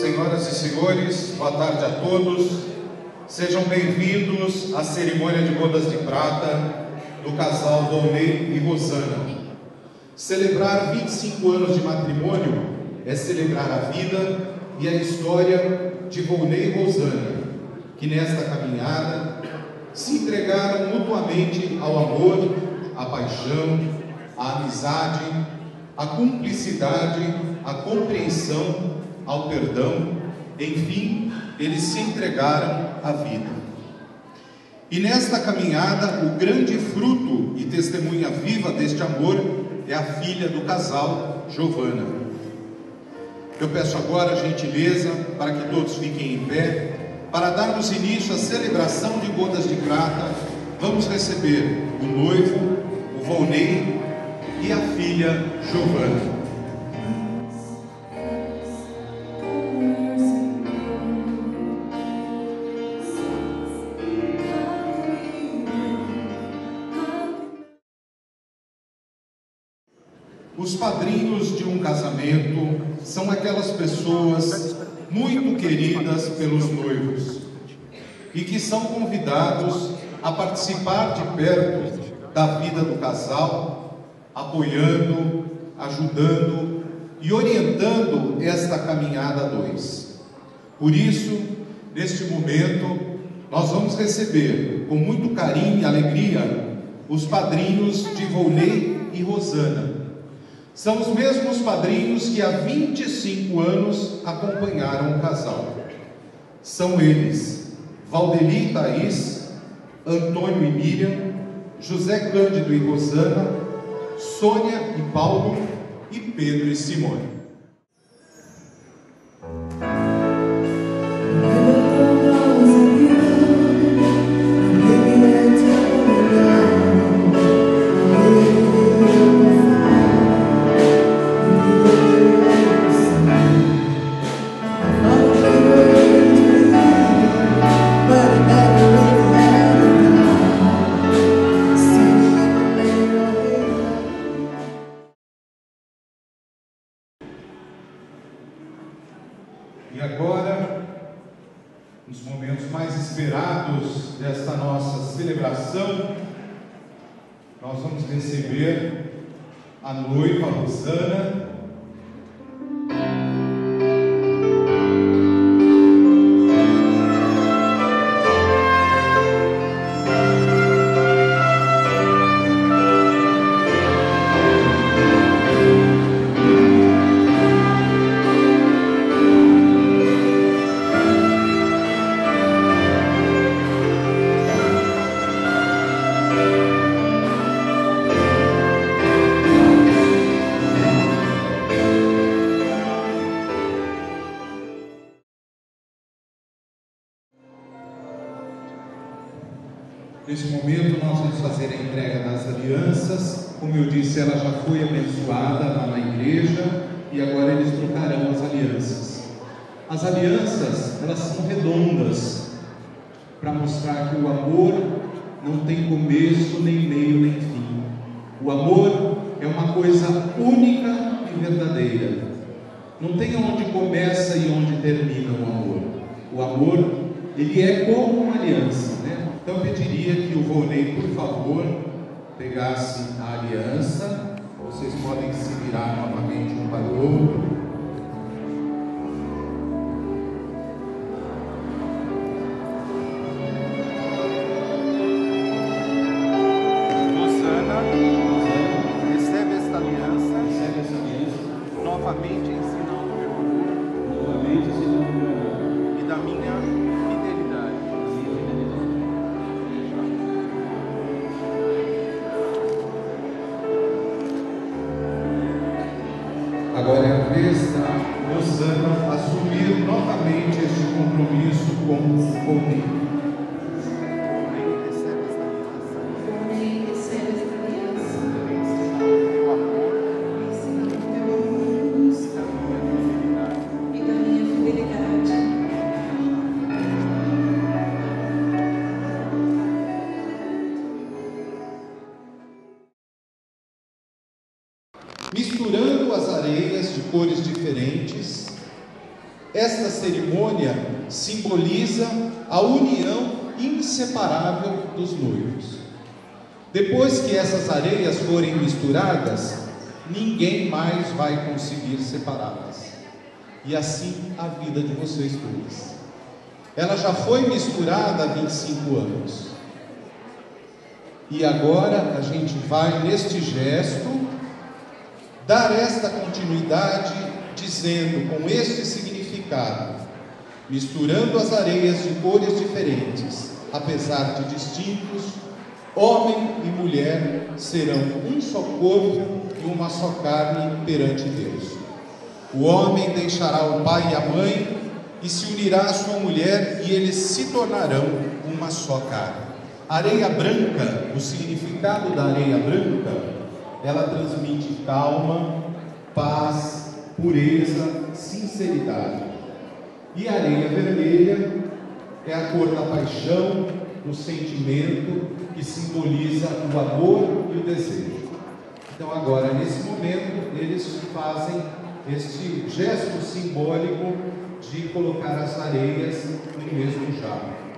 Senhoras e senhores, boa tarde a todos. Sejam bem-vindos à cerimônia de bodas de prata do casal Volney e Rosana. Celebrar 25 anos de matrimônio é celebrar a vida e a história de Volney e Rosana, que nesta caminhada se entregaram mutuamente ao amor, à paixão, à amizade, à cumplicidade, à compreensão, ao perdão, enfim, eles se entregaram à vida. E nesta caminhada, o grande fruto e testemunha viva deste amor é a filha do casal, Giovana. Eu peço agora a gentileza para que todos fiquem em pé, para darmos início à celebração de bodas de prata. Vamos receber o noivo, o Volney, e a filha, Giovana. Os padrinhos de um casamento são aquelas pessoas muito queridas pelos noivos e que são convidados a participar de perto da vida do casal, apoiando, ajudando e orientando esta caminhada a dois. Por isso, neste momento, nós vamos receber com muito carinho e alegria os padrinhos de Volney e Rosana. São os mesmos padrinhos que há 25 anos acompanharam o casal. São eles: Valdeli e Thaís, Antônio e Miriam, José Cândido e Rosana, Sônia e Paulo e Pedro e Simone. E agora, nos momentos mais esperados desta nossa celebração, nós vamos receber a noiva Rosana. Neste momento nós vamos fazer a entrega das alianças. Como eu disse, ela já foi abençoada lá na igreja e agora eles trocarão as alianças. As alianças, elas são redondas, para mostrar que o amor não tem começo, nem meio, nem fim. O amor é uma coisa única e verdadeira. Não tem onde começa e onde termina o amor. O amor, ele é como uma aliança, né? Então eu pediria que o Volney, por favor, pegasse a aliança. Vocês podem se virar novamente um para o outro. Rosana, recebe esta aliança. Novamente ensinando o meu amor. E da minha fidelidade. Agora é a vez da Rosana assumir novamente este compromisso com o Volney. Volney recebe esta aliança. O amor Ensinando o meu amor e da minha fidelidade. Misturando as areias de cores diferentes, Esta cerimônia simboliza a união inseparável dos noivos. Depois que essas areias forem misturadas, ninguém mais vai conseguir separá-las. E assim a vida de vocês dois. Ela já foi misturada há 25 anos. E agora a gente vai, neste gesto, dar esta continuidade, dizendo com este significado, misturando as areias de cores diferentes, apesar de distintos, homem e mulher serão um só corpo e uma só carne perante Deus. O homem deixará o pai e a mãe e se unirá à sua mulher, e eles se tornarão uma só carne. Areia branca, o significado da areia branca, ela transmite calma, paz, pureza, sinceridade. E a areia vermelha é a cor da paixão, do sentimento, que simboliza o amor e o desejo. Então agora, nesse momento, eles fazem este gesto simbólico de colocar as areias no mesmo jarro.